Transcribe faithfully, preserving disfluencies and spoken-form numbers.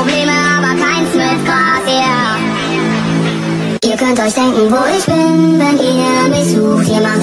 Probleme, aber keins mit Gras, yeah. Ihr könnt euch denken, wo ich bin, wenn ihr mich sucht. Ihr macht